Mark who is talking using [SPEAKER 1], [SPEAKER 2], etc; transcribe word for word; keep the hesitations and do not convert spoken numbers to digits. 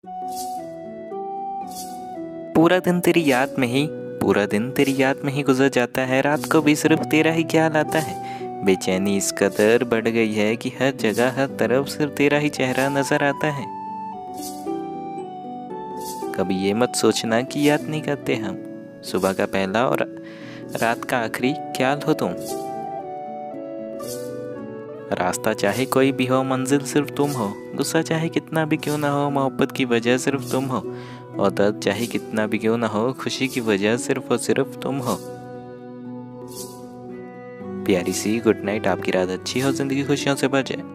[SPEAKER 1] पूरा दिन तेरी याद में ही पूरा दिन तेरी याद में ही गुजर जाता है। रात को भी सिर्फ तेरा ही ख्याल आता है। बेचैनी इस कदर बढ़ गई है कि हर जगह हर तरफ सिर्फ तेरा ही चेहरा नजर आता है। कभी ये मत सोचना कि याद नहीं करते हम। सुबह का पहला और रात का आखिरी ख्याल हो तुम। रास्ता चाहे कोई भी हो, मंजिल सिर्फ तुम हो। गुस्सा चाहे कितना भी क्यों ना हो, मोहब्बत की वजह सिर्फ तुम हो। और दर्द चाहे कितना भी क्यों ना हो, खुशी की वजह सिर्फ और सिर्फ तुम हो। प्यारी सी गुड नाइट। आपकी रात अच्छी हो, जिंदगी खुशियों से भर जाए।